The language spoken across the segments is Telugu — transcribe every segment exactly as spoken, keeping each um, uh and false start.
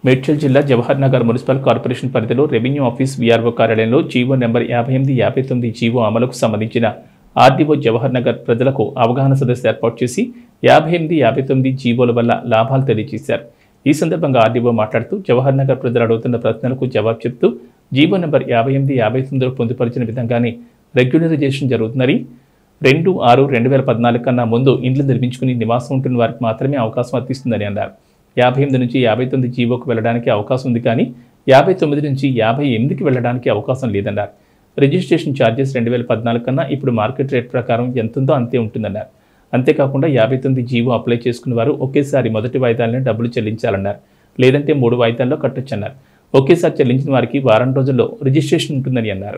మేడ్చల్ జిల్లా జవహర్ నగర్ మున్సిపల్ కార్పొరేషన్ పరిధిలో రెవెన్యూ ఆఫీస్ వీఆర్ఓ కార్యాలయంలో జీవో నెంబర్ యాభై ఎనిమిది యాభై తొమ్మిది జీవో అమలుకు సంబంధించిన ఆర్డీఓ జవహర్ నగర్ ప్రజలకు అవగాహన సదస్సు ఏర్పాటు చేసి యాభై ఎనిమిది యాభై తొమ్మిది జీవోల వల్ల లాభాలు తెలియజేశారు. ఈ సందర్భంగా ఆర్డీఓ మాట్లాడుతూ జవహర్ నగర్ ప్రజలు అడుగుతున్న ప్రశ్నలకు జవాబు చెప్తూ జీవో నెంబర్ యాభై ఎనిమిది యాభై తొమ్మిదిలో పొందుపరిచిన విధంగానే రెగ్యులరైజేషన్ జరుగుతుందని, రెండు ఆరు రెండు వేల పద్నాలుగు కన్నా ముందు ఇండ్లు నిర్మించుకుని నివాసం ఉంటున్న వారికి మాత్రమే అవకాశం వర్తిస్తుందని అన్నారు. యాభై ఎనిమిది నుంచి యాభై తొమ్మిది జీవోకు వెళ్ళడానికి అవకాశం ఉంది, కానీ యాభై తొమ్మిది నుంచి యాభై ఎనిమిదికి వెళ్ళడానికి అవకాశం లేదన్నారు. రిజిస్ట్రేషన్ ఛార్జెస్ రెండు వేల పద్నాలుగు కన్నా ఇప్పుడు మార్కెట్ రేట్ ప్రకారం ఎంతుందో అంతే ఉంటుందన్నారు. అంతేకాకుండా యాభై తొమ్మిది జీవో అప్లై చేసుకున్న వారు ఒకేసారి మొదటి వాయిదాలను డబ్బులు చెల్లించాలన్నారు. లేదంటే మూడు వాయిదాల్లో కట్టొచ్చన్నారు. ఒకేసారి చెల్లించిన వారికి వారం రోజుల్లో రిజిస్ట్రేషన్ ఉంటుందని అన్నారు.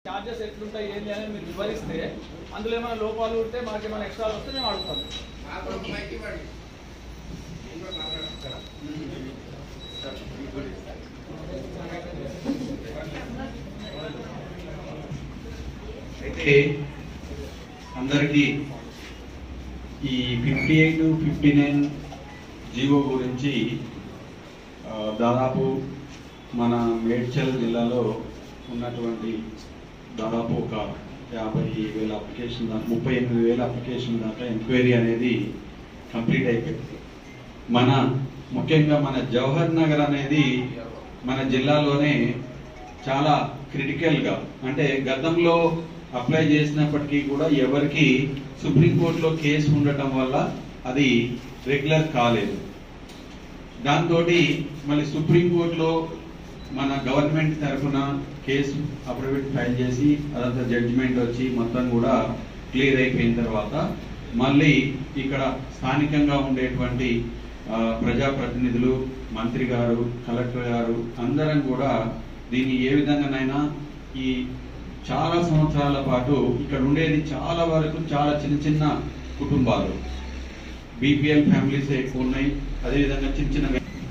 అయితే అందరికీ ఈ fifty eight fifty nine GO గురించి దాదాపు మన మేడ్చల్ జిల్లాలో ఉన్నటువంటి దాదాపు ఒక యాభై వేల అప్లికేషన్ దాకా ముప్పై ఎనిమిది వేల అప్లికేషన్ దాకా ఎంక్వైరీ అనేది కంప్లీట్ అయిపోయింది. మన ముఖ్యంగా మన జవహర్ నగర్ అనేది మన జిల్లాలోనే చాలా క్రిటికల్గా, అంటే గతంలో అప్లై చేసినప్పటికీ కూడా ఎవరికి సుప్రీంకోర్టులో కేసు ఉండటం వల్ల అది రెగ్యులర్ కాలేదు. దాంతో మళ్ళీ సుప్రీంకోర్టులో మన గవర్నమెంట్ తరఫున కేసు అఫిడవిట్ ఫైల్ చేసి అదంతా జడ్జిమెంట్ వచ్చి మొత్తం కూడా క్లియర్ అయిపోయిన తర్వాత మళ్ళీ ఇక్కడ స్థానికంగా ఉండేటువంటి ప్రజాప్రతినిధులు, మంత్రి గారు, కలెక్టర్ గారు అందరం కూడా దీన్ని ఏ విధంగానైనా ఈ చాలా సంవత్సరాల పాటు ఇక్కడ ఉండేది చాలా వరకు చాలా చిన్న చిన్న కుటుంబాలు, బీపీఎల్ ఫ్యామిలీస్ ఎక్కువ ఉన్నాయి. అదేవిధంగా చిన్న చిన్న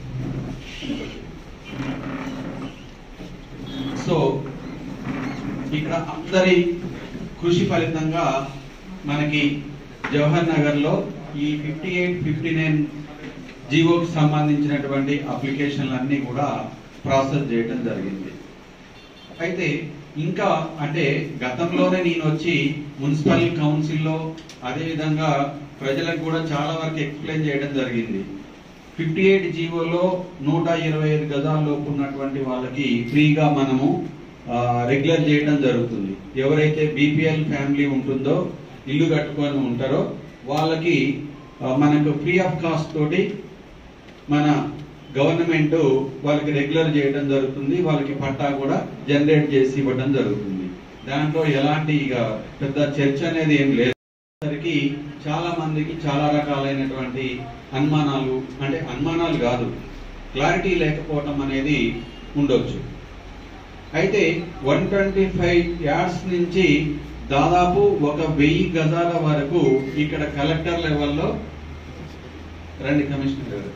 సో ఇక్కడ అందరి కృషి ఫలితంగా మనకి జవహర్ నగర్ లో ఈ ఫిఫ్టీ ఎయిట్ ఫిఫ్టీ నైన్ జీవోకి సంబంధించినటువంటి అప్లికేషన్లన్నీ కూడా ప్రాసెస్ చేయడం జరిగింది. అయితే ఇంకా అంటే గతంలోనే నేను వచ్చి మున్సిపల్ కౌన్సిల్లో అదేవిధంగా ప్రజలకు కూడా చాలా వరకు ఎక్స్ప్లెయిన్ చేయడం జరిగింది. ఫిఫ్టీ ఎయిట్ జీవోలో నూట ఇరవై ఐదు గజాల లోపు ఉన్నటువంటి వాళ్ళకి ఫ్రీగా మనము రెగ్యులర్ చేయడం జరుగుతుంది. ఎవరైతే బీపీఎల్ ఫ్యామిలీ ఉంటుందో, ఇల్లు కట్టుకొని ఉంటారో వాళ్ళకి మనకు ఫ్రీ ఆఫ్ కాస్ట్ తోటి మన గవర్నమెంట్ వాళ్ళకి రెగ్యులర్ చేయడం జరుగుతుంది. వాళ్ళకి పట్టా కూడా జనరేట్ చేసి ఇవ్వడం జరుగుతుంది. దాంట్లో ఎలాంటి ఇక పెద్ద చర్చ అనేది ఏం లేదు. సరికి చాలా మందికి చాలా రకాలైనటువంటి అనుమానాలు, అంటే అనుమానాలు కాదు, క్లారిటీ లేకపోవటం అనేది ఉండొచ్చు. అయితే వన్ ట్వంటీ ఫైవ్ యార్డ్స్ నుంచి దాదాపు ఒక వెయ్యి గజాల వరకు ఇక్కడ కలెక్టర్ లెవెల్లో రండి కమిషనర్ గారు,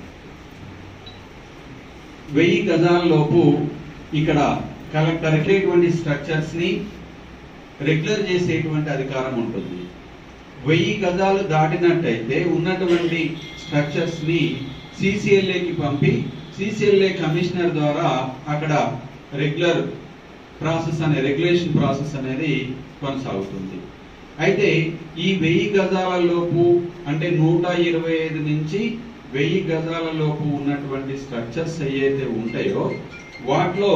వెయ్యి గజాల లోపు ఇక్కడ కలెక్టర్కి ఇటువంటి స్ట్రక్చర్స్ ని రెగ్యులర్ చేసేటువంటి అధికారం ఉంటుంది. వెయ్యి గజాలు దాటినట్టయితే ఉన్నటువంటి స్ట్రక్చర్స్ ని సిసిఎల్ఏకి పంపి సిసిఎల్ఏ కమిషనర్ ద్వారా అక్కడ రెగ్యులర్ ప్రాసెస్ అనే రెగ్యులేషన్ ప్రాసెస్ అనేది కొనసాగుతుంది. అయితే ఈ వెయ్యి గజాల లోపు అంటే నూట ఇరవై ఐదు నుంచి వెయ్యి గజాల లోపు ఉన్నటువంటి స్ట్రక్చర్స్ ఏవైతే ఉంటాయో వాటిలో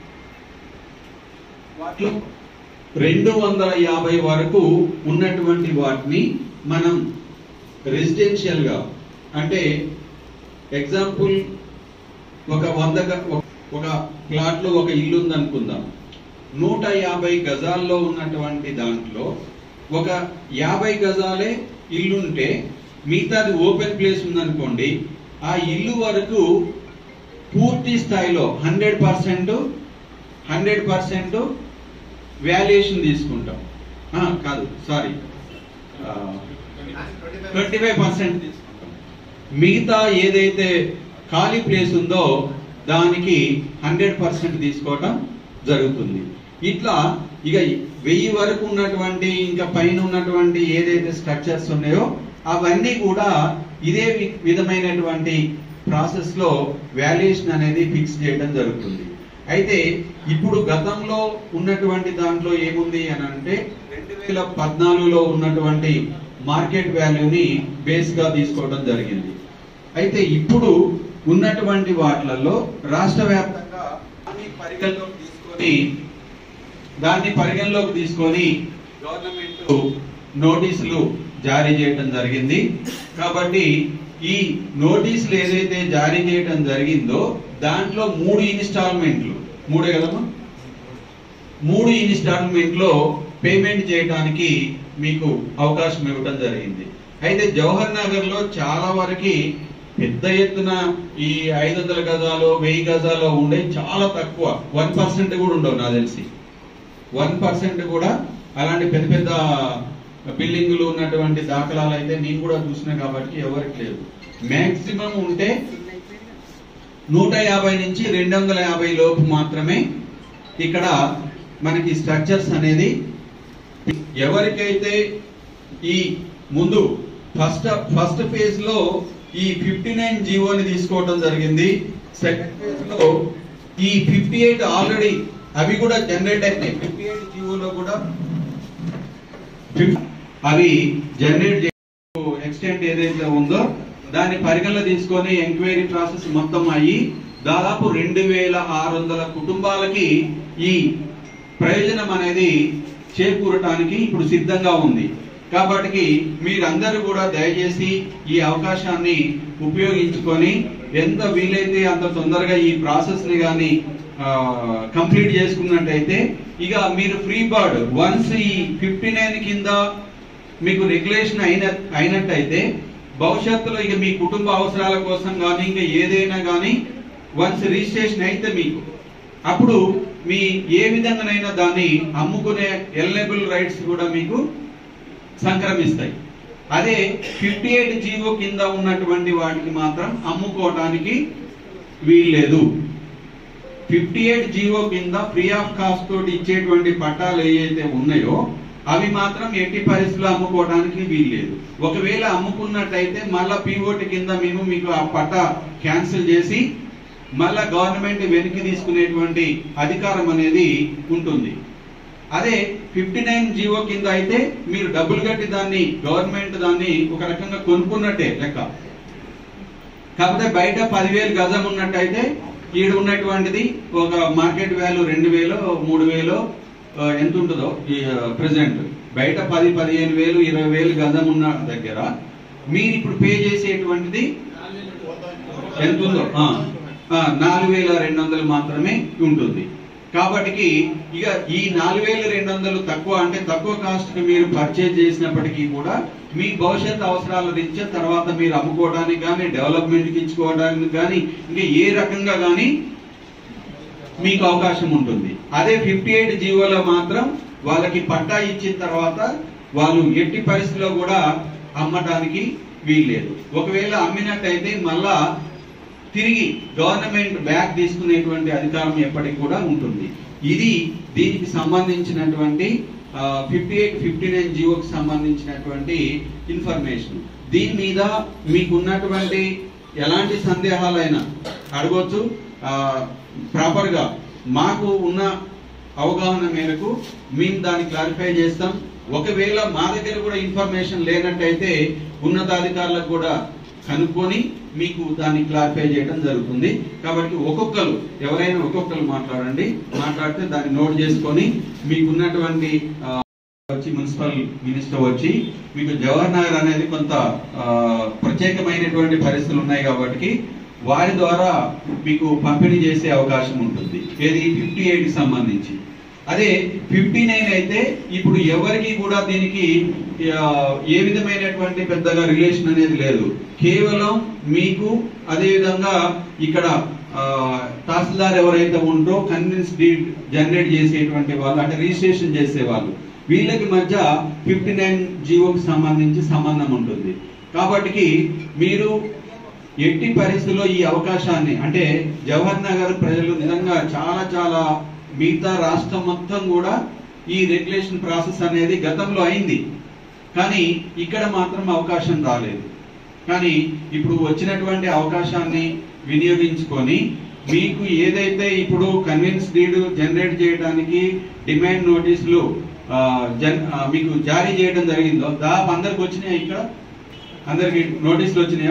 వాటిలో రెండు వందల యాభై వరకు ఉన్నటువంటి వాటిని మనం రెసిడెన్షియల్ గా, అంటే ఎగ్జాంపుల్ ఒక వంద ఒక ప్లాట్ లో ఒక ఇల్లు ఉందనుకుందాం. నూట యాభై గజాల్లో ఉన్నటువంటి దాంట్లో ఒక యాభై గజాలే ఇల్లుంటే మిగతాది ఓపెన్ ప్లేస్ ఉందనుకోండి, ఆ ఇల్లు వరకు పూర్తి స్థాయిలో hundred percent hundred percent valuation తీసుకుంటాం. కాదు సారీ ట్వంటీ ఫైవ్ పర్సెంట్ తీసుకుంటాం. మిగతా ఏదైతే ఖాళీ ప్లేస్ ఉందో దానికి హండ్రెడ్ పర్సెంట్ తీసుకోవటం జరుగుతుంది. ఇట్లా ఇక వెయ్యి వరకు ఉన్నటువంటి ఇంకా పైన ఉన్నటువంటి ఏదైతే స్ట్రక్చర్స్ ఉన్నాయో అవన్నీ కూడా ఇదే విధమైనటువంటి ప్రాసెస్ లో వాల్యుయేషన్ అనేది ఫిక్స్ చేయడం జరుగుతుంది. అయితే ఇప్పుడు గతంలో ఉన్నటువంటి దాంట్లో ఏముంది అని అంటే రెండు వేల పద్నాలుగులో ఉన్నటువంటి మార్కెట్ వాల్యూని బేస్ గా తీసుకోవడం జరిగింది. అయితే ఇప్పుడు ఉన్నటువంటి వాటిలలో రాష్ట్ర వ్యాప్తంగా దాన్ని పరిగణలోకి తీసుకొని దాన్ని పరిగణలోకి తీసుకొని గవర్నమెంట్ నోటీసులు జారీ చేయడం జరిగింది. కాబట్టి ఈ నోటీసులు ఏదైతే జారీ చేయడం జరిగిందో దాంట్లో మూడు ఇన్స్టాల్మెంట్లు మూడే కదమ్మా మూడు ఇన్స్టాల్మెంట్ లో పేమెంట్ చేయడానికి మీకు అవకాశం ఇవ్వడం జరిగింది. అయితే జవహర్ నగర్ లో చాలా వరకు పెద్ద ఎత్తున ఈ ఐదు వందల గజాలు వెయ్యి గజాలు ఉండే చాలా తక్కువ, వన్ పర్సెంట్ కూడా ఉండవు నాకు తెలిసి. వన్ పర్సెంట్ కూడా అలాంటి పెద్ద పెద్ద బిల్డింగులు ఉన్నటువంటి దాఖలాలు అయితే నేను కూడా చూసినా కాబట్టి ఎవరికి లేదు. మాక్సిమం ఉంటే నూట యాభై నుంచి రెండు వందల యాభై లోపు మాత్రమే ఇక్కడ మనకి స్ట్రక్చర్స్ అనేది. ఎవరికైతే ఈ ముందు ఫస్ట్ ఫస్ట్ ఫేజ్ లో ఈ ఫిఫ్టీ నైన్ జీవోని తీసుకోవడం జరిగింది. సెకండ్ ఫేజ్ లో ఈ ఫిఫ్టీ ఎయిట్ ఆల్రెడీ అవి కూడా జనరేట్ అయినాయి. ఫిఫ్టీ ఎయిట్ జీవోలో కూడా అవి జనరేట్ ఎక్స్టెంట్ ఏదైతే ఉందో దాన్ని పరిగణలో తీసుకొని ఎంక్వైరీ ప్రాసెస్ మొత్తం అయ్యి దాదాపు రెండు వేల ఆరు వందల కుటుంబాలకి ఈ ప్రయోజనం అనేది చేకూరటానికి ఇప్పుడు సిద్ధంగా ఉంది. కాబట్టి మీరందరూ కూడా దయచేసి ఈ అవకాశాన్ని ఉపయోగించుకొని ఎంత వీలైతే అంత తొందరగా ఈ ప్రాసెస్ ని కానీ కంప్లీట్ చేసుకున్నట్టయితే ఇక మీరు ఫ్రీ బర్డ్ వన్స్ ఈ ఫిఫ్టీ నైన్ కింద మీకు రెగ్యులేషన్ అయిన అయినట్టయితే భవిష్యత్తులో ఇక మీ కుటుంబ అవసరాల కోసం కానీ ఇంకా ఏదైనా కానీ వన్స్ రిజిస్ట్రేషన్ అయితే మీకు అప్పుడు మీ ఏ విధంగానైనా దాన్ని అమ్ముకునే ఎలిజిబుల్ రైట్స్ కూడా మీకు సంక్రమిస్తాయి. అదే ఫిఫ్టీ ఎయిట్ జీవో కింద ఉన్నటువంటి వాటికి మాత్రం అమ్ముకోవడానికి వీల్లేదు. ఫిఫ్టీ ఎయిట్ జీవో కింద ఫ్రీ ఆఫ్ కాస్ట్ తోటి ఇచ్చేటువంటి పట్టాలు ఏవైతే ఉన్నాయో అవి మాత్రం ఎట్టి పరిస్థితుల్లో అమ్ముకోవడానికి వీల్లేదు. ఒకవేళ అమ్ముకున్నట్టయితే మళ్ళా పీఓటీ కింద మేము మీకు ఆ పట్టా క్యాన్సిల్ చేసి మళ్ళా గవర్నమెంట్ వెనక్కి తీసుకునేటువంటి అధికారం అనేది ఉంటుంది. అదే ఫిఫ్టీ నైన్ జీవో కింద అయితే మీరు డబ్బులు కట్టి దాన్ని గవర్నమెంట్ దాన్ని ఒక రకంగా కొనుక్కున్నట్టే లెక్క. కాకపోతే బయట పదివేలు గజం ఉన్నట్టయితే ఈడ ఉన్నటువంటిది ఒక మార్కెట్ వాల్యూ రెండు వేలు మూడు వేలు ఎంత ఉంటుందో ఈ ప్రెసెంట్ బయట పది పదిహేను వేలు ఇరవై వేలు గజం ఉన్న దగ్గర మీరు ఇప్పుడు పే చేసేటువంటిది ఎంత ఉందో నాలుగు వేల రెండు వందలు మాత్రమే ఉంటుంది. కాబట్టి ఇక ఈ నాలుగు వేల రెండు వందలు తక్కువ అంటే తక్కువ కాస్ట్ కి మీరు పర్చేజ్ చేసినప్పటికీ కూడా మీ భవిష్యత్ అవసరాల రీత్యా తర్వాత మీరు అమ్ముకోవడానికి కానీ డెవలప్మెంట్ కి ఇచ్చుకోవడానికి కానీ ఇంకా ఏ రకంగా కానీ మీకు అవకాశం ఉంటుంది. అదే ఫిఫ్టీ ఎయిట్ జీవోలో మాత్రం వాళ్ళకి పట్టా ఇచ్చిన తర్వాత వాళ్ళు ఎట్టి పరిస్థితిలో కూడా అమ్మటానికి వీల్లేదు. ఒకవేళ అమ్మినట్టయితే మళ్ళా తిరిగి గవర్నమెంట్ బ్యాక్ తీసుకునేటువంటి అధికారం ఎప్పటికి కూడా ఉంటుంది. ఇది దీనికి సంబంధించినటువంటి ఫిఫ్టీ ఎయిట్ ఫిఫ్టీ నైన్ జీవోకి సంబంధించినటువంటి ఇన్ఫర్మేషన్. దీని మీద మీకున్నటువంటి ఎలాంటి సందేహాలైనా అడగొచ్చు. ప్రాపర్ గా మాకు ఉన్న అవగాహన మేరకు మేము దాన్ని క్లారిఫై చేస్తాం. ఒకవేళ మా దగ్గర కూడా ఇన్ఫర్మేషన్ లేనట్టయితే ఉన్నతాధికారులకు కూడా కనుక్కొని మీకు దాన్ని క్లారిఫై చేయడం జరుగుతుంది. కాబట్టి ఒక్కొక్కరు ఎవరైనా ఒక్కొక్కరు మాట్లాడండి, మాట్లాడితే దాన్ని నోట్ చేసుకొని మీకున్నటువంటి వచ్చి మున్సిపల్ మినిస్టర్ వచ్చి మీకు జవహర్ నగర్ అనేది కొంత ప్రత్యేకమైనటువంటి పరిస్థితులు ఉన్నాయి కాబట్టి వారి ద్వారా మీకు పంపిణీ చేసే అవకాశం ఉంటుంది. ఏది ఫిఫ్టీ ఎయిట్ కి సంబంధించి. అదే ఫిఫ్టీ నైన్ అయితే ఇప్పుడు ఎవరికి కూడా దీనికి ఏ విధమైనటువంటి పెద్దగా రిలేషన్ అనేది లేదు. కేవలం మీకు అదే విధంగా ఇక్కడ తహసీల్దార్ ఎవరైతే ఉంటో కన్విన్స్ డీడ్ జనరేట్ చేసేటువంటి వాళ్ళు అంటే రిజిస్ట్రేషన్ చేసే వాళ్ళు వీళ్ళకి మధ్య ఫిఫ్టీ నైన్ జీవోకి సంబంధించి సంబంధం ఉంటుంది. కాబట్టి మీరు ఎట్టి పరిస్థితుల్లో ఈ అవకాశాన్ని అంటే జవహర్ నగర్ ప్రజలు నిజంగా చాలా చాలా మిగతా రాష్ట్రం మొత్తం కూడా ఈ రెగ్యులేషన్ ప్రాసెస్ అనేది గతంలో అయింది, కానీ ఇక్కడ మాత్రం అవకాశం రాలేదు. కానీ ఇప్పుడు వచ్చినటువంటి అవకాశాన్ని వినియోగించుకొని మీకు ఏదైతే ఇప్పుడు కన్విన్స్ డీడ్ జనరేట్ చేయడానికి డిమాండ్ నోటీసులు జన్ మీకు జారీ చేయడం జరిగిందో దాదాపు అందరికి వచ్చినాయా? ఇక్కడ అందరికి నోటీసులు వచ్చినాయా?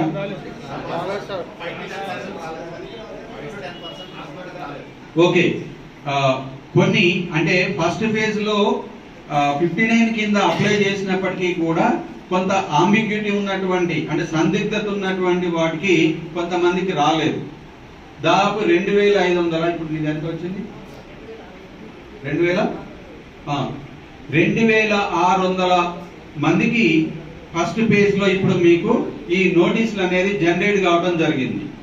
ఓకే, కొన్ని అంటే ఫస్ట్ ఫేజ్ లో ఫిఫ్టీ నైన్ కింద అప్లై చేసినప్పటికీ కూడా కొంత ఆంబిగ్యూటీ ఉన్నటువంటి అంటే సందిగ్ధత ఉన్నటువంటి వాటికి కొంతమందికి రాలేదు. దాదాపు రెండు వేల ఐదు వందల ఇప్పుడు నీది ఎంత వచ్చింది? రెండు వేల రెండు వేల ఆరు వందల మందికి ఫస్ట్ ఫేజ్ లో ఇప్పుడు మీకు ఈ నోటీసులు అనేది జనరేట్ కావడం జరిగింది.